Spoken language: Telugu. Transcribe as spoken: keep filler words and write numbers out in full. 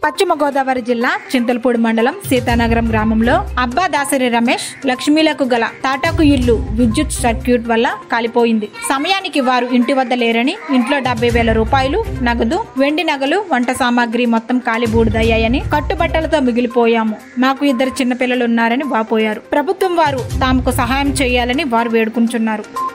పశ్చిమ గోదావరి జిల్లా చింతలపూడి మండలం సీతానగరం గ్రామంలో అబ్బా దాసరి రమేష్ లక్ష్మీలకు గల తాటాకు ఇల్లు విద్యుత్ సర్క్యూట్ వల్ల కాలిపోయింది. సమయానికి వారు ఇంటి వద్ద లేరని, ఇంట్లో డెబ్బై వేల రూపాయలు నగదు, వెండి నగలు, వంట సామాగ్రి మొత్తం కాలి బూడిదయ్యాయని, కట్టుబట్టలతో మిగిలిపోయాము, మాకు ఇద్దరు చిన్నపిల్లలున్నారని వాపోయారు. ప్రభుత్వం వారు తమకు సహాయం చేయాలని వారు వేడుకుంటున్నారు.